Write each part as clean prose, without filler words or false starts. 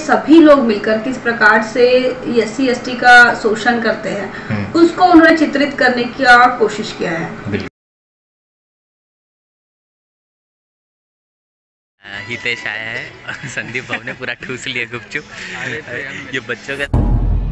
सभी लोग मिलकर किस प्रकार से एससी एसटी का शोषण करते हैं उसको उन्होंने चित्रित करने की कोशिश किया है। हितेश आया है और संदीप भाव ने पूरा ठूस लिया गुपचुप। ये बच्चों का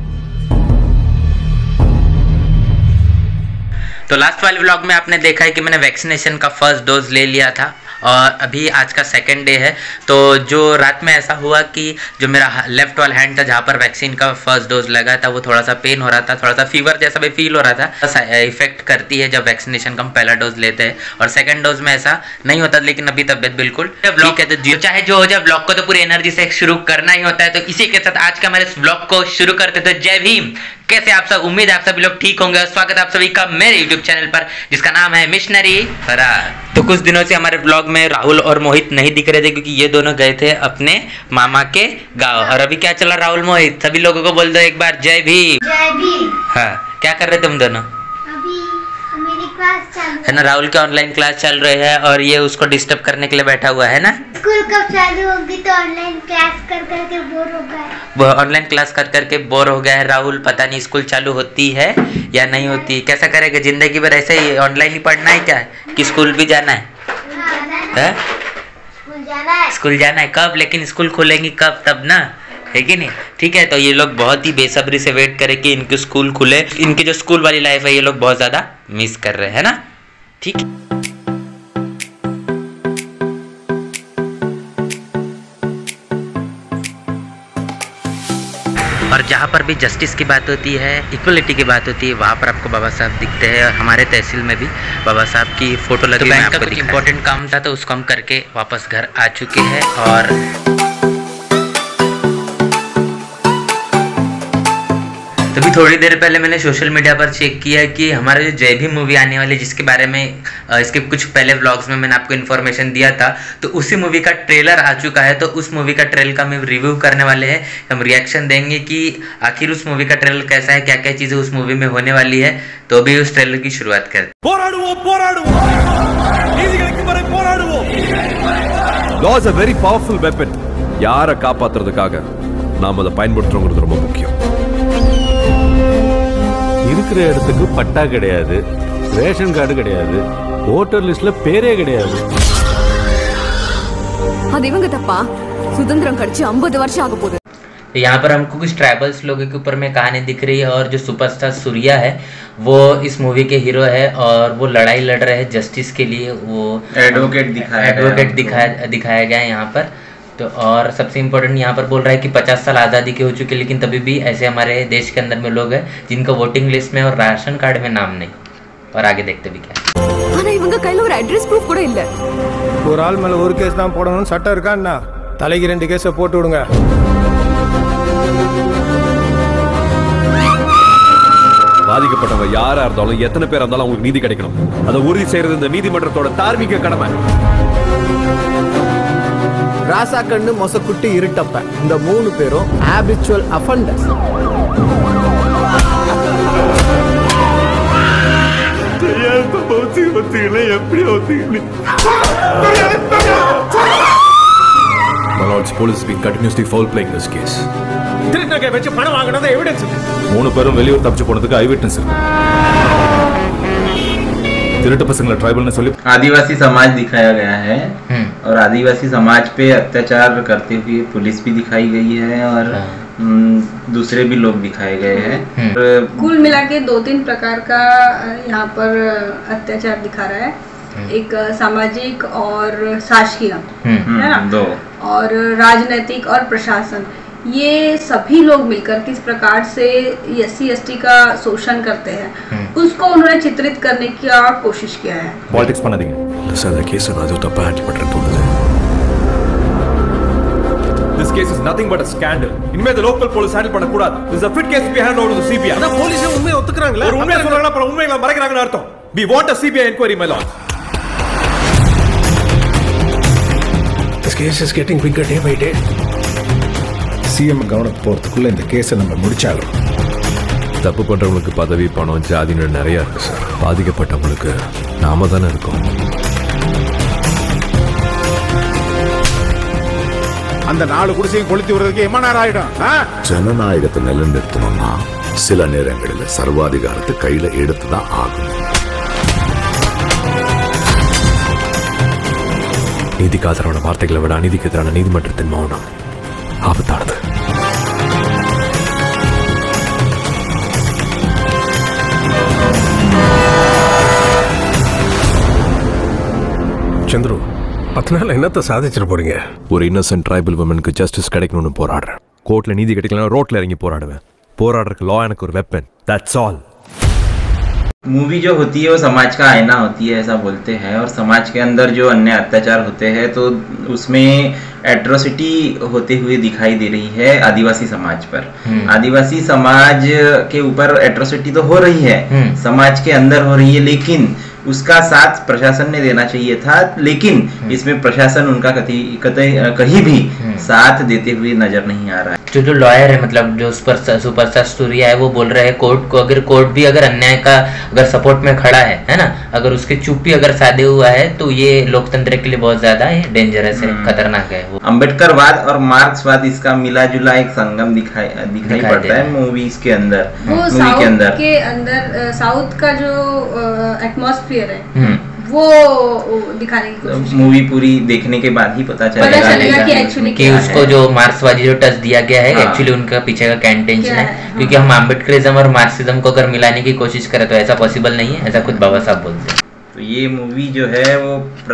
तो लास्ट वाले व्लॉग में आपने देखा है कि मैंने वैक्सीनेशन का फर्स्ट डोज ले लिया था और अभी आज का सेकंड डे है। तो जो रात में ऐसा हुआ कि जो मेरा लेफ्ट वाला हैंड था जहाँ पर वैक्सीन का फर्स्ट डोज लगा था वो थोड़ा सा पेन हो रहा था, थोड़ा सा फीवर जैसा भी फील हो रहा था। इफेक्ट करती है जब वैक्सीनेशन का हम पहला डोज लेते हैं और सेकंड डोज में ऐसा नहीं होता, लेकिन अभी तबीयत बिल्कुल ठीक है। तो चाहे जो हो जाए ब्लॉग को तो पूरी एनर्जी से शुरू करना ही होता है। तो इसी के साथ आज का हमारे ब्लॉग को शुरू करते थे। जय भीम। कैसे आप सब, उम्मीद है आप सभी लोग ठीक होंगे। स्वागत है आप सभी का मेरे YouTube चैनल पर जिसका नाम है मिशनरी फरार। तो कुछ दिनों से हमारे ब्लॉग में राहुल और मोहित नहीं दिख रहे थे क्योंकि ये दोनों गए थे अपने मामा के गांव। और अभी क्या चला राहुल मोहित, सभी लोगों को बोल दो एक बार जय भीम। जय भीम। हाँ, क्या कर रहे तुम दोनों? मेरी क्लास चालू है ना, राहुल के ऑनलाइन क्लास चल रहे हैं और ये उसको डिस्टर्ब करने के लिए बैठा हुआ है ना। स्कूल कब चालू होगी तो ऑनलाइन क्लास कर करके बोर हो गया। वो ऑनलाइन क्लास कर करके बोर हो गया है राहुल। पता नहीं स्कूल चालू होती है या नहीं होती, कैसा करेगा जिंदगी भर ऐसे ही ऑनलाइन ही पढ़ना है क्या कि स्कूल भी जाना है? स्कूल जाना है कब, लेकिन स्कूल खुलेंगी कब तब ना, है कि नहीं? ठीक है, तो ये लोग बहुत ही बेसब्री से वेट करें कि इनके स्कूल खुले। इनकी जो स्कूल वाली लाइफ है ये लोग बहुत ज्यादा मिस कर रहे हैं ना। ठीक है, और जहाँ पर भी जस्टिस की बात होती है, इक्वलिटी की बात होती है, वहाँ पर आपको बाबा साहब दिखते हैं। और हमारे तहसील में भी बाबा साहब की फोटो लगी। तो बैंक का कुछ इंपॉर्टेंट काम था तो उसको हम करके वापस घर आ चुके हैं। और तभी थोड़ी देर पहले मैंने सोशल मीडिया पर चेक किया कि हमारा जो जय भीम मूवी आने वाली, जिसके बारे में इसके कुछ पहले व्लॉग्स में मैंने आपको इन्फॉर्मेशन दिया था, तो उसी मूवी का ट्रेलर आ चुका है। तो उस मूवी का ट्रेलर का हम रिव्यू करने वाले हैं। हम रिएक्शन देंगे कि आखिर उस मूवी का ट्रेलर कैसा है, क्या क्या चीज़ें उस मूवी में होने वाली है। तो अभी उस ट्रेलर की शुरुआत करते हैं। Law is a very powerful weapon. யாரை காப்பாத்துறதுக்காக நாம் அதை பயன்படுத்துறோங்கிறது ரொம்ப முக்கியம். இருக்கிற இடத்துக்கு பட்டா கிடையாது, ரேஷன் கார்டு கிடையாது, ஓட்டர் லிஸ்ட்ல பேரே கிடையாது. அது இவங்க தப்பா? சுதந்திரம் கடிச்சு 50 வருஷம் ஆக போகுது। यहाँ पर हमको कुछ ट्राइबल्स लोगों के ऊपर में कहानी दिख रही है और जो सुपरस्टार सूर्या है वो इस मूवी के हीरो है और वो लड़ाई लड़ रहे हैं जस्टिस के लिए। वो एडवोकेट दिखाया गया है यहाँ पर। तो और सबसे इम्पोर्टेंट यहाँ पर बोल रहा है कि 50 साल आज़ादी के हो चुके, लेकिन तभी भी ऐसे हमारे देश के अंदर में लोग हैं जिनका वोटिंग लिस्ट में और राशन कार्ड में नाम नहीं। और आगे देखते भी क्या। ஆனா இவங்க கையில ஒரு அட்ரஸ் ப்ரூஃப் கூட இல்ல। ஒரு ஆள் மேல ஒரு கேஸ் தான் போடணும்னு சட்டம் இருக்கான்னா தலைக்கு 2 கேஸை போட்டு விடுங்க। பாதிக்கப்பட்டவங்க யாரா இருந்தாலும் எத்தனை பேர் இருந்தாலும் அவங்களுக்கு நீதி கிடைக்கணும். அதை உறுதி செய்யறது இந்த நீதிமன்றத்தோட தார்மீக கடமை. ராசா கண்ணு மொசக்குட்டி இருட்டப்ப இந்த 3 பேரும் habitual offenders. Malord's police has been continuously foul playing this case. திருநகை வச்சு பணம் வாங்குனது எவிடன்ஸ் இருக்கு. 3 பேரும் வெளியூர் தப்பிச்சு போனதுக்கு ஐ விட்னஸ் இருக்கு. திருட்டு பசங்களை ट्राइबल சொல்லி आदिवासी समाज दिखाया गया है और आदिवासी समाज पे अत्याचार करते हुए पुलिस भी दिखाई गई है और दूसरे भी लोग दिखाए गए हैं। कुल मिला के 2-3 प्रकार का यहाँ पर अत्याचार दिखा रहा है। एक सामाजिक और शासकीय है ना, दो और राजनीतिक और प्रशासन। ये सभी लोग मिलकर किस प्रकार से एससी एसटी का शोषण करते हैं उसको उन्होंने चित्रित करने की कोशिश किया है। पॉलिटिक्स பண்ணாதீங்க. இந்த கேஸ் அது தப்பா ஹேண்டில் பண்றது தோணுது. This case is nothing but a scandal. இனிமே the local police handle பண்ண கூடாது. This is a fit case to be handed over to the CBI. அத போலீஸ் உண்மையை ஒத்துக்கறாங்களா? ஒரு உண்மையை சொல்றாங்களா அப்புறம் உண்மைகளை மறைக்கறாங்கன்னு அர்த்தம். We want a CBI inquiry, my lord. This case is getting bigger day by day. CM கவனத்துக்கு போறதுக்குள்ள இந்த கேஸை நம்ம முடிச்சாலும். தப்பு பண்றவங்களுக்கு பதவி, பணம், ஜாதின்னு நிறைய இருக்கு சார். பாதிக்கப்பட்டவங்களுக்கு நாம தானே இருக்கோம். அந்த 4 குடிசையும் கொளுத்தி விடுறதுக்கு எம்மா நேரம் ஆயிடும். ஜனநாயகத்தை நிலைநிறுத்தணும்னா சில நேரங்களில் சர்வாதிகாரத்தை கையில எடுத்துதான் ஆகும். நீதிக்காதரோட வார்த்தைகளை விட அநீதிக்கு எதிரான நீதிமன்றத்தின் மௌனம் ஆபத்தானது. சந்துரு, 10 நாள் என்னத்தை சாதிச்சிட்டு போறீங்க? ஒரு இன்னசென்ட் ட்ரைபல் விமனுக்கு ஜஸ்டிஸ் கிடைக்கணும்னு போராடுறேன். கோர்ட்ல நீதி கிடைக்கலன்னா ரோட்ல இறங்கி போராடுவேன். போராடுறதுக்கு லா எனக்கு ஒரு வெப்பன். That's all. मूवी जो होती है वो समाज का आईना होती है ऐसा बोलते हैं, और समाज के अंदर जो अन्य अत्याचार होते हैं तो उसमें एट्रोसिटी होते हुए दिखाई दे रही है आदिवासी समाज पर। आदिवासी समाज के ऊपर एट्रोसिटी तो हो रही है, समाज के अंदर हो रही है, लेकिन उसका साथ प्रशासन ने देना चाहिए था, लेकिन इसमें प्रशासन उनका कहीं भी साथ देते हुए नजर नहीं आ रहा है। जो लॉयर है, मतलब जो सुपरस्टार सूर्या है, वो बोल रहे हैं कोर्ट को, अगर कोर्ट भी अगर अन्याय का अगर सपोर्ट में खड़ा है ना, अगर उसके चुप भी अगर साधे हुआ है तो ये लोकतंत्र के लिए बहुत ज्यादा डेंजरस है, खतरनाक है। अम्बेडकरवाद और मार्क्सवाद इसका मिला जुला एक संगम दिखाई पड़ता है मूवीज के अंदर। मूवी के अंदर साउथ का जो एटमॉस्फेयर है वो दिखाने की कोशिश। मूवी पूरी देखने के बाद ही पता चलेगा कि एक्चुअली कि उसको जो मार्क्सवादी जो टच दिया गया है एक्चुअली उनका पीछे का क्या इंटेंशन है, क्योंकि हम अम्बेडकरिज्म और मार्क्सिज्म को अगर मिलाने की कोशिश करें तो ऐसा पॉसिबल नहीं है, ऐसा खुद बाबा साहब बोलते हैं। तो ये मूवी जो है वो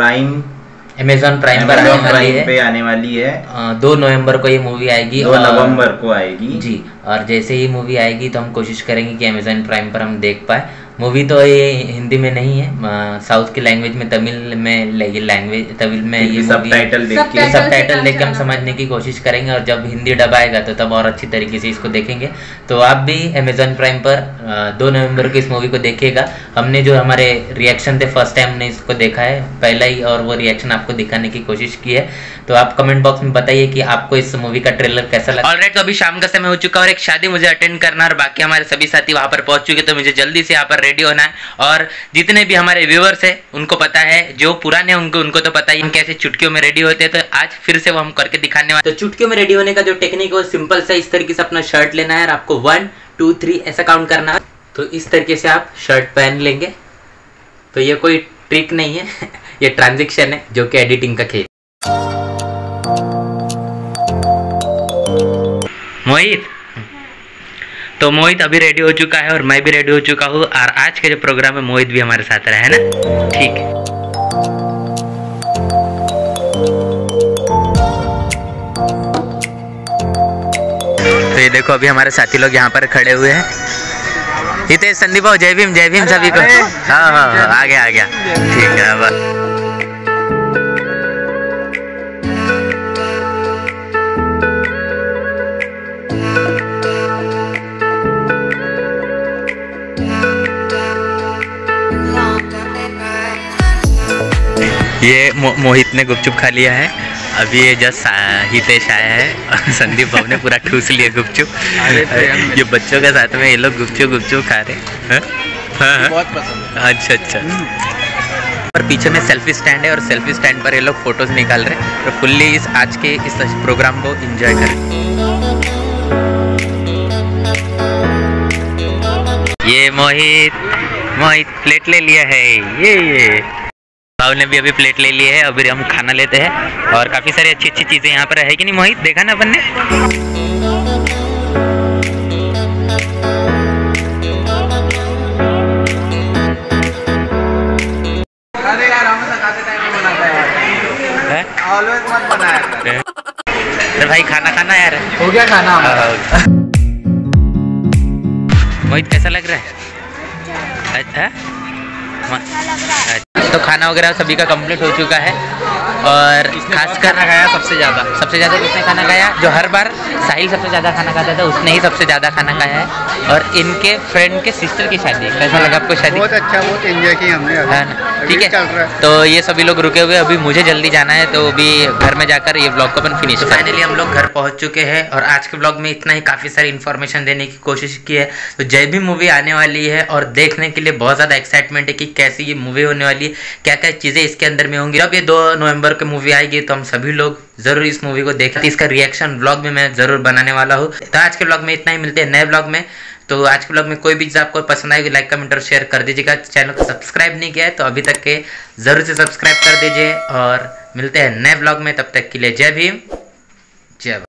अमेज़न प्राइम पर आने वाली है। 2 नवंबर को ये मूवी आएगी, 2 नवंबर को आएगी जी। और जैसे ही मूवी आएगी तो हम कोशिश करेंगे कि अमेज़न प्राइम पर हम देख पाए। मूवी तो ये हिंदी में नहीं है, साउथ की लैंग्वेज में, तमिल में तमिल में ये सब टाइटल देख के हम समझने की कोशिश करेंगे, और जब हिंदी डब आएगा तो तब और अच्छी तरीके से इसको देखेंगे। तो आप भी अमेज़न प्राइम पर 2 नवंबर को इस मूवी को देखिएगा। हमने जो हमारे रिएक्शन थे, फर्स्ट टाइम हमने इसको देखा है पहला ही, और वो रिएक्शन आपको दिखाने की कोशिश की है। तो आप कमेंट बॉक्स में बताइए कि आपको इस मूवी का ट्रेलर कैसा लगा। ऑलराइट, तो अभी शाम का समय हो चुका और एक शादी मुझे अटेंड करना, और बाकी हमारे सभी साथी वहां पर पहुंच चुके, तो मुझे जल्दी से यहाँ पर रेडी होना है। और जितने भी हमारे व्यूअर्स है उनको पता है, जो पुराने उनको तो पता ही हम कैसे चुटकियों में रेडी होते हैं, तो आज फिर से वो हम करके दिखाने वाले। तो चुटकियों में रेडी होने का जो टेक्निक है वो सिंपल सा, इस तरीके से अपना शर्ट लेना है और आपको 1 2 3 ऐसा काउंट करना है। तो इस तरीके से आप शर्ट पहन लेंगे। तो ये कोई ट्रिक नहीं है ये ट्रांजेक्शन है जो कि एडिटिंग का खेल। मोहित, तो मोहित अभी रेडी हो चुका है और मैं भी रेडी हो चुका हूँ, और आज का जो प्रोग्राम है मोहित भी हमारे साथ रहा है ना, ठीक है। तो ये देखो अभी हमारे साथी लोग यहाँ पर खड़े हुए हैं। हितेश, संदीप भाव, जय भीम सभी को। हाँ आ गया ठीक है। बस ये मोहित ने गुपचुप खा लिया है, अभी ये जस्ट हितेश आया है और संदीप भाव ने पूरा ठूस लिया गुपचुप। ये बच्चों के साथ में ये लोग गुपचुप खा रहे हैं। बहुत पसंद। अच्छा। और पीछे में सेल्फी स्टैंड है, और सेल्फी स्टैंड पर ये लोग फोटोज निकाल रहे हैं। तो फुल्ली आज के इस प्रोग्राम को एंजॉय करें। ये मोहित प्लेट ले लिया है, ये भाव ने भी अभी प्लेट ले ली है। अभी हम खाना लेते हैं, और काफी सारी अच्छी चीजें यहाँ पर है कि नहीं मोहित, देखा ना अपन ने। अरे यार हम खाते टाइम में बनाता है, ऑलवेज मत बनाया कर। तो भाई खाना यार, हो गया खाना। मोहित कैसा लग रहा है? अच्छा, तो खाना वगैरह सभी का कंप्लीट हो चुका है, और खासकर खाया सबसे ज़्यादा किसने खाना खाया? जो हर बार साहिल सबसे ज़्यादा खाना खाता था उसने ही सबसे ज़्यादा खाना खाया है। और इनके फ्रेंड के सिस्टर की शादी, कैसा लगा आपको शादी? बहुत अच्छा, बहुत एंजॉय किया हमने। ठीक है, तो ये सभी लोग रुके हुए, अभी मुझे जल्दी जाना है, तो अभी घर में जाकर ये ब्लॉग को अपन फिनिश। फाइनली हम लोग घर पहुंच चुके हैं, और आज के ब्लॉग में इतना ही। काफ़ी सारी इन्फॉर्मेशन देने की कोशिश की है। तो जय भीम मूवी आने वाली है, और देखने के लिए बहुत ज़्यादा एक्साइटमेंट है कि कैसी ये मूवी होने वाली है, क्या क्या चीज़ें इसके अंदर में होंगी। अब ये 2 नवंबर दिसंबर की मूवी आएगी तो हम सभी लोग जरूर इस मूवी को देखें। इसका रिएक्शन व्लॉग भी मैं जरूर बनाने वाला हूँ। तो आज के व्लॉग में इतना ही, मिलते हैं नए व्लॉग में। तो आज के व्लॉग में कोई भी चीज़ आपको पसंद आएगी लाइक कमेंट और शेयर कर दीजिएगा। चैनल को सब्सक्राइब नहीं किया है तो अभी तक के जरूर से सब्सक्राइब कर दीजिए और मिलते हैं नए व्लॉग में। तब तक के लिए जय भीम, जय भारत।